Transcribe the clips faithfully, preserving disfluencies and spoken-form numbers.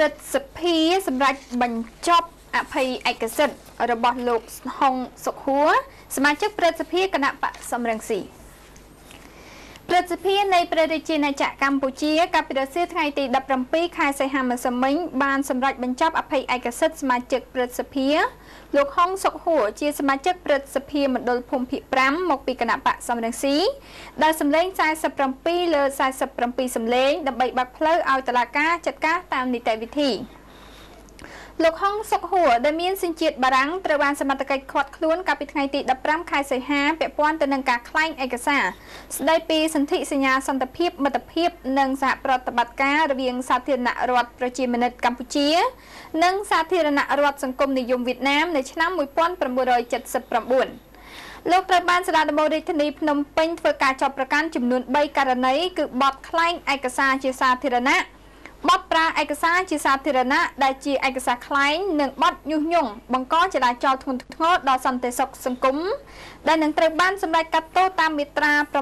ព្រឹទ្ធសភាសម្រាប់បញ្ចប់អភ័យឯកសិទ្ធិរបស់លោកហុងសុខួរសមាជិកព្រឹទ្ធសភាគណៈបកសំរងស៊ីព្រឹទ្ធសភានៃព្រះរាជាណាចក្រកម្ពុជាកាលពីរសៀលថ្ងៃទីដប់ប្រាំពីរខែសីហាម្សិលមិញបានសម្រេចបញ្ចប់អភ័យឯកសិទ្ធិសមាជិកព្រឹទ្ធសភាលោកហុងសុខួរជាសមាជិកព្រឹទ្ធសភាមណ្ឌលភូមិភាគប្រាំមកពីគណៈបកសំរងស៊ីដែលសម្លេងសែសិបប្រាំពីរលើសែសិបប្រាំពីរសម្លេងដើម្បីបើកផ្លូវឲ្យតុលាការចាត់ការតាមនីតិវិធីលោកហុងសុខហួរដែលមានសញ្ជាតិបារាំងត្រូវបានសមត្ថកិច្ចឃាត់ខ្លួនកាលពីថ្ងៃទីដប់ប្រាំខែសីហាពាក់ព័ន្ធទៅនឹងការក្លែងឯកសារស្ដីពីសន្ធិសញ្ញាសន្តិភាពមិត្តភាពនិងសហប្រតិបត្តិការរវាងសាធារណរដ្ឋប្រជាមានិតកម្ពុជានិងសាធារណរដ្ឋសង្គមនិយមវៀតណាមនៅឆ្នាំmột nghìn chín trăm七mươi chínលោកត្រូវបានសាលាដំបងរាជធានីភ្នំពេញធ្វើការចាប់ប្រកាន់ចំនួនបីករណីគឺបទក្លែងឯកសារជាសាធារណៈបទប្រើឯកសារជាសាធារណៈដែលជាឯកសារក្លែងនិងបទញុះញង់បង្កចលាចលធ្ងន់ធ្ងរដល់សន្តិសុខសង្គមដែលនឹងត្រូវបានសម្រេចកាត់ទោសតាមមាត្រា639 630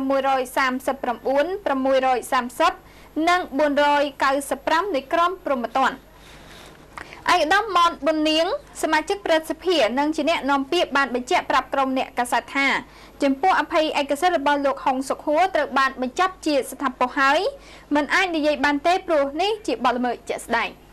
និង495នៃក្រមព្រហ្មទណ្ឌឯកឧត្តមម៉នប៊ុននាងសមាជិកព្រឹទ្ធសភានិងជាអ្នកនាំពាក្យបានបញ្ជាក់ប្រាប់ក្រុមអ្នកកាសែតថាចំពោះអភ័យឯកសិទ្ធិរបស់លោកហុងសុខហួរត្រូវបានបញ្ចប់ជាស្ថាពរហើយមិនអាចនិយាយបានទេព្រោះនេះជាបទល្មើសជាក់ស្ដែង